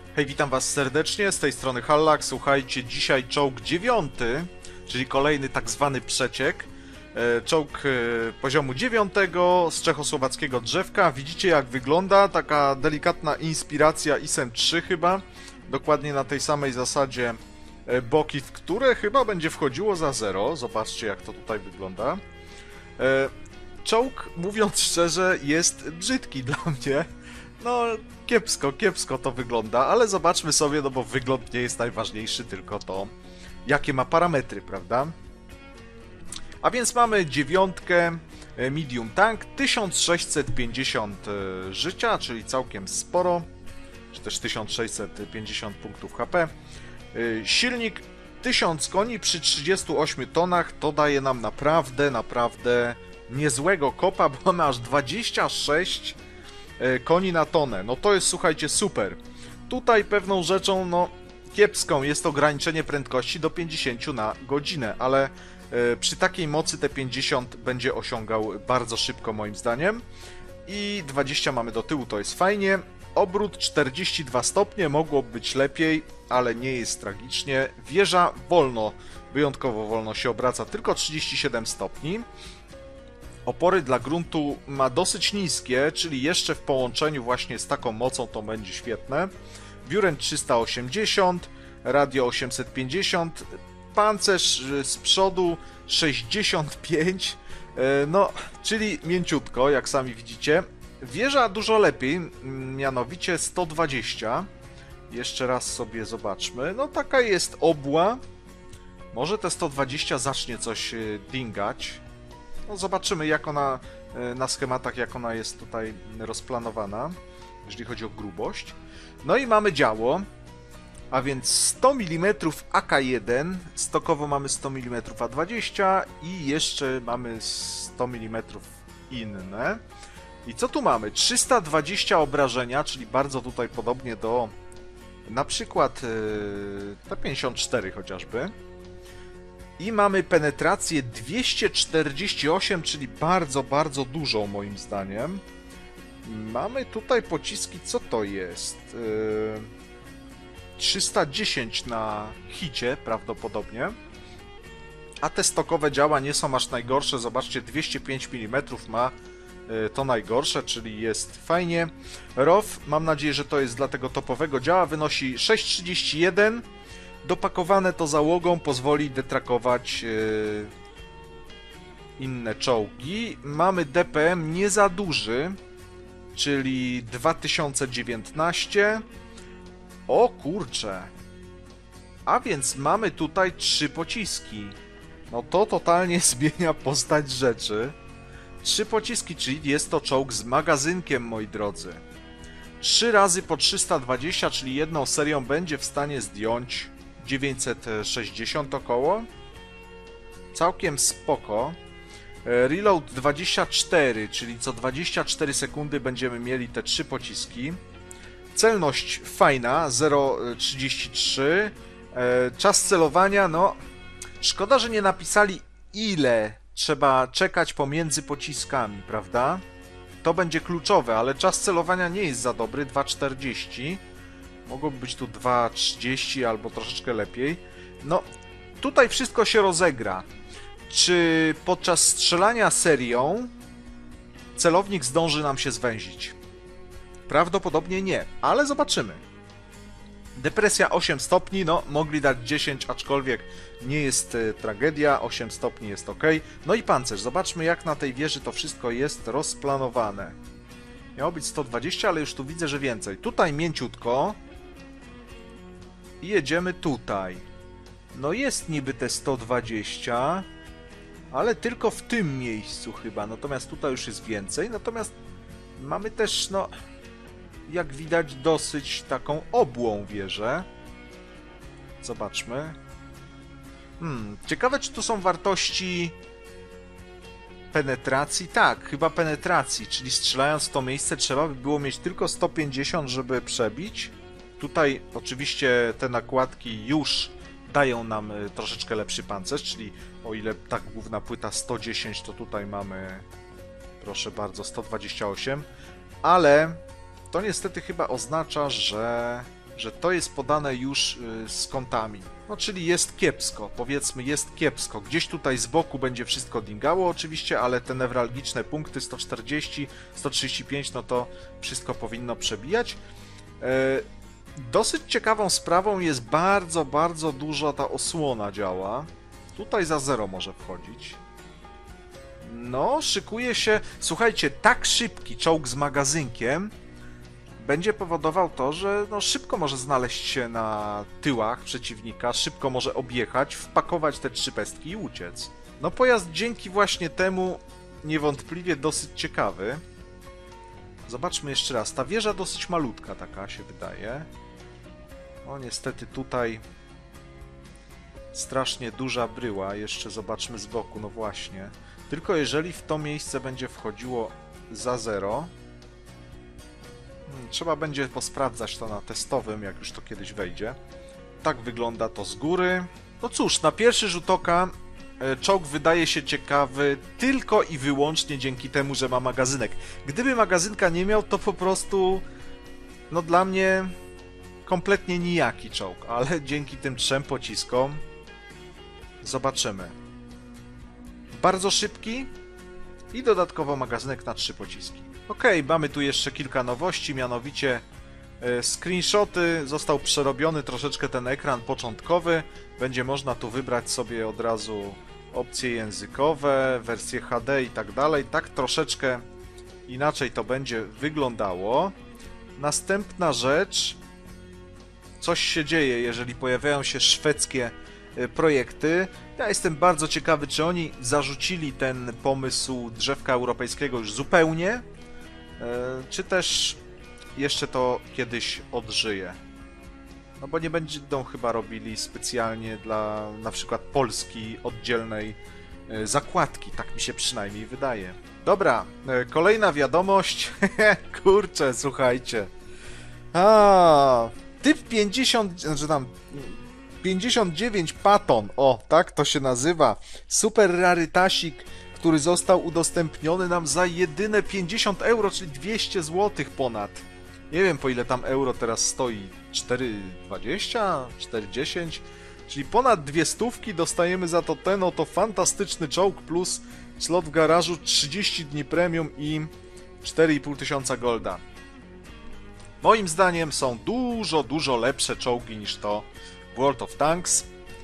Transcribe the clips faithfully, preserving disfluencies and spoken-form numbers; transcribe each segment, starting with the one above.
Hej, witam was serdecznie, z tej strony Hallak. Słuchajcie, dzisiaj czołg dziewiąty, czyli kolejny tak zwany przeciek. Czołg poziomu dziewiątego z czechosłowackiego drzewka. Widzicie, jak wygląda, taka delikatna inspiracja I S M trzy chyba. Dokładnie na tej samej zasadzie boki, w które chyba będzie wchodziło za zero. Zobaczcie, jak to tutaj wygląda. Czołg, mówiąc szczerze, jest brzydki dla mnie. No, kiepsko, kiepsko to wygląda, ale zobaczmy sobie, no bo wygląd nie jest najważniejszy, tylko to, jakie ma parametry, prawda? A więc mamy dziewiątkę medium tank, tysiąc sześćset pięćdziesiąt życia, czyli całkiem sporo, czy też tysiąc sześćset pięćdziesiąt punktów H P. Silnik tysiąc koni przy trzydziestu ośmiu tonach, to daje nam naprawdę, naprawdę niezłego kopa, bo mamy aż dwadzieścia sześć koni na tonę. No to jest, słuchajcie, super. Tutaj pewną rzeczą, no kiepską jest ograniczenie prędkości do pięćdziesięciu na godzinę, ale y, przy takiej mocy te pięćdziesiąt będzie osiągał bardzo szybko moim zdaniem. I dwadzieścia mamy do tyłu, to jest fajnie. Obrót czterdzieści dwa stopnie, mogłoby być lepiej, ale nie jest tragicznie. Wieża wolno, wyjątkowo wolno się obraca, tylko trzydzieści siedem stopni. Opory dla gruntu ma dosyć niskie, czyli jeszcze w połączeniu właśnie z taką mocą to będzie świetne. Biureń trzysta osiemdziesiąt, radio osiemset pięćdziesiąt, pancerz z przodu sześćdziesiąt pięć, no, czyli mięciutko, jak sami widzicie. Wieża dużo lepiej, mianowicie sto dwadzieścia. Jeszcze raz sobie zobaczmy. No, taka jest obła. Może te sto dwadzieścia zacznie coś dingać. No, zobaczymy, jak ona na schematach, jak ona jest tutaj rozplanowana, jeżeli chodzi o grubość. No i mamy działo, a więc sto milimetrów A K jeden, stokowo mamy sto milimetrów A dwadzieścia i jeszcze mamy sto milimetrów inne. I co tu mamy? trzysta dwadzieścia obrażenia, czyli bardzo tutaj podobnie do na przykład T pięćdziesiąt cztery chociażby. I mamy penetrację dwieście czterdzieści osiem, czyli bardzo, bardzo dużą moim zdaniem. Mamy tutaj pociski, co to jest? Yy, trzysta dziesięć na hicie prawdopodobnie. A te stokowe działa nie są aż najgorsze. Zobaczcie, dwieście pięć milimetrów ma yy, to najgorsze, czyli jest fajnie. R O W, mam nadzieję, że to jest dla tego topowego działa, wynosi sześć trzydzieści jeden. Dopakowane to załogą pozwoli detrakować yy, inne czołgi. Mamy D P M nie za duży, czyli dwa tysiące dziewiętnaście. O kurcze. A więc mamy tutaj trzy pociski. No to totalnie zmienia postać rzeczy. Trzy pociski, czyli jest to czołg z magazynkiem, moi drodzy. Trzy razy po trzysta dwadzieścia, czyli jedną serią będzie w stanie zdjąć dziewięćset sześćdziesiąt około. Całkiem spoko. Reload dwadzieścia cztery, czyli co dwadzieścia cztery sekundy będziemy mieli te trzy pociski. Celność fajna, zero przecinek trzydzieści trzy. Czas celowania, no szkoda, że nie napisali, ile trzeba czekać pomiędzy pociskami, prawda? To będzie kluczowe, ale czas celowania nie jest za dobry, dwa czterdzieści. Mogłoby być tu dwa trzydzieści albo troszeczkę lepiej. No, tutaj wszystko się rozegra. Czy podczas strzelania serią celownik zdąży nam się zwęzić? Prawdopodobnie nie, ale zobaczymy. Depresja osiem stopni, no mogli dać dziesięć, aczkolwiek nie jest e, tragedia, osiem stopni jest ok. No i pancerz, zobaczmy, jak na tej wieży to wszystko jest rozplanowane. Miało być sto dwadzieścia, ale już tu widzę, że więcej. Tutaj mięciutko. I jedziemy tutaj. No jest niby te sto dwadzieścia, ale tylko w tym miejscu chyba. Natomiast tutaj już jest więcej. Natomiast mamy też, no, jak widać, dosyć taką obłą wieżę. Zobaczmy. Hmm, ciekawe, czy tu są wartości penetracji? Tak, chyba penetracji, czyli strzelając w to miejsce trzeba by było mieć tylko sto pięćdziesiąt, żeby przebić. Tutaj oczywiście te nakładki już dają nam troszeczkę lepszy pancerz, czyli o ile tak główna płyta sto dziesięć, to tutaj mamy, proszę bardzo, sto dwadzieścia osiem, ale to niestety chyba oznacza, że że to jest podane już z kątami. No, czyli jest kiepsko, powiedzmy, jest kiepsko. Gdzieś tutaj z boku będzie wszystko dingało oczywiście, ale te newralgiczne punkty sto czterdzieści, sto trzydzieści pięć, no to wszystko powinno przebijać. Dosyć ciekawą sprawą jest bardzo, bardzo dużo ta osłona działa. Tutaj za zero może wchodzić. No, szykuje się... Słuchajcie, tak szybki czołg z magazynkiem będzie powodował to, że no, szybko może znaleźć się na tyłach przeciwnika, szybko może objechać, wpakować te trzy pestki i uciec. No, pojazd dzięki właśnie temu niewątpliwie dosyć ciekawy. Zobaczmy jeszcze raz. Ta wieża dosyć malutka taka się wydaje. O, niestety tutaj strasznie duża bryła. Jeszcze zobaczmy z boku, no właśnie. Tylko jeżeli w to miejsce będzie wchodziło za zero, trzeba będzie posprawdzać to na testowym, jak już to kiedyś wejdzie. Tak wygląda to z góry. No cóż, na pierwszy rzut oka czołg wydaje się ciekawy tylko i wyłącznie dzięki temu, że ma magazynek. Gdyby magazynka nie miał, to po prostu, no dla mnie, kompletnie nijaki czołg, ale dzięki tym trzem pociskom zobaczymy. Bardzo szybki i dodatkowo magazynek na trzy pociski. Ok, mamy tu jeszcze kilka nowości, mianowicie e, screenshoty. Został przerobiony troszeczkę ten ekran początkowy. Będzie można tu wybrać sobie od razu opcje językowe, wersje H D i tak dalej. Tak troszeczkę inaczej to będzie wyglądało. Następna rzecz. Coś się dzieje, jeżeli pojawiają się szwedzkie projekty. Ja jestem bardzo ciekawy, czy oni zarzucili ten pomysł drzewka europejskiego już zupełnie, czy też jeszcze to kiedyś odżyje. No bo nie będą chyba robili specjalnie dla na przykład Polski oddzielnej zakładki, tak mi się przynajmniej wydaje. Dobra, kolejna wiadomość. Kurczę, słuchajcie. A, typ pięćdziesiąt, znaczy tam pięćdziesiąt dziewięć Patton, o, tak to się nazywa. Super rarytasik, który został udostępniony nam za jedyne pięćdziesiąt euro, czyli dwieście złotych ponad. Nie wiem, po ile tam euro teraz stoi. cztery dwadzieścia? cztery dziesięć? Czyli ponad dwie stówki dostajemy za to ten oto fantastyczny czołg plus slot w garażu, trzydzieści dni premium i cztery i pół tysiąca golda. Moim zdaniem są dużo, dużo lepsze czołgi niż to w World of Tanks.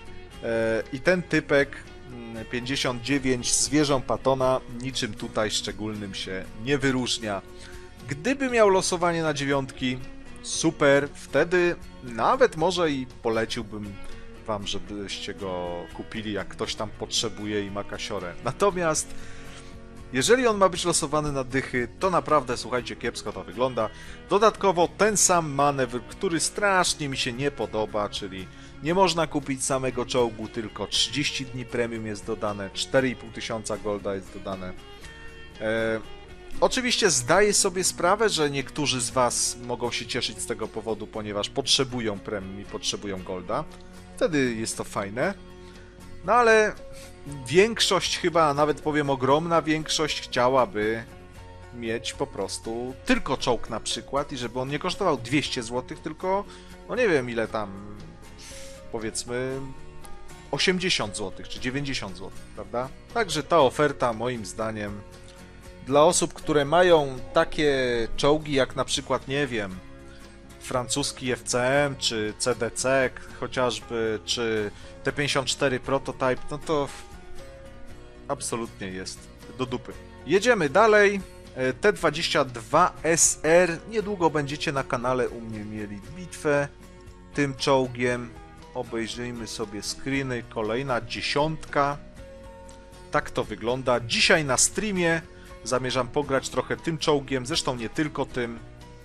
I ten typek pięćdziesiąt dziewięć z wieżą Pattona niczym tutaj szczególnym się nie wyróżnia. Gdyby miał losowanie na dziewiątki, super, wtedy nawet może i poleciłbym wam, żebyście go kupili, jak ktoś tam potrzebuje i ma kasiorę. Natomiast jeżeli on ma być losowany na dychy, to naprawdę, słuchajcie, kiepsko to wygląda. Dodatkowo ten sam manewr, który strasznie mi się nie podoba, czyli nie można kupić samego czołgu, tylko trzydzieści dni premium jest dodane, cztery i pół tysiąca golda jest dodane. E, oczywiście zdaję sobie sprawę, że niektórzy z was mogą się cieszyć z tego powodu, ponieważ potrzebują premium i potrzebują golda. Wtedy jest to fajne. No ale większość chyba, a nawet powiem ogromna większość chciałaby mieć po prostu tylko czołg na przykład i żeby on nie kosztował dwieście złotych, tylko no nie wiem ile tam, powiedzmy osiemdziesiąt złotych czy dziewięćdziesiąt złotych, prawda? Także ta oferta moim zdaniem dla osób, które mają takie czołgi jak na przykład, nie wiem, francuski F C M, czy C D C chociażby, czy T pięćdziesiąt cztery Prototype, no to absolutnie jest do dupy. Jedziemy dalej. T dwadzieścia dwa S R. Niedługo będziecie na kanale u mnie mieli bitwę tym czołgiem. Obejrzyjmy sobie screeny. Kolejna dziesiątka. Tak to wygląda. Dzisiaj na streamie zamierzam pograć trochę tym czołgiem, zresztą nie tylko tym,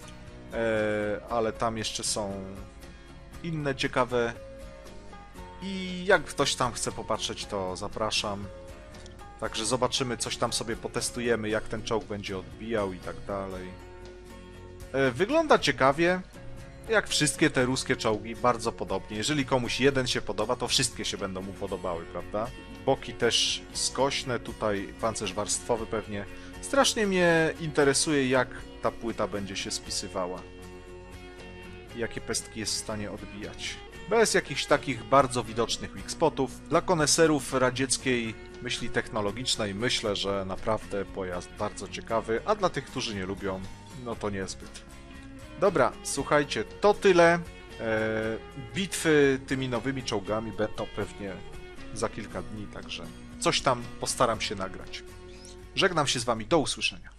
ale tam jeszcze są inne ciekawe. I jak ktoś tam chce popatrzeć, to zapraszam. Także zobaczymy, coś tam sobie potestujemy, jak ten czołg będzie odbijał i tak dalej. Wygląda ciekawie, jak wszystkie te ruskie czołgi, bardzo podobnie. Jeżeli komuś jeden się podoba, to wszystkie się będą mu podobały, prawda? Boki też skośne, tutaj pancerz warstwowy pewnie. Strasznie mnie interesuje, jak ta płyta będzie się spisywała. i jakie pestki jest w stanie odbijać. Bez jakichś takich bardzo widocznych weak spotów. Dla koneserów radzieckiej myśli technologicznej myślę, że naprawdę pojazd bardzo ciekawy, a dla tych, którzy nie lubią, no to niezbyt. Dobra, słuchajcie, to tyle. Eee, bitwy tymi nowymi czołgami będą pewnie za kilka dni, także coś tam postaram się nagrać. Żegnam się z wami, do usłyszenia.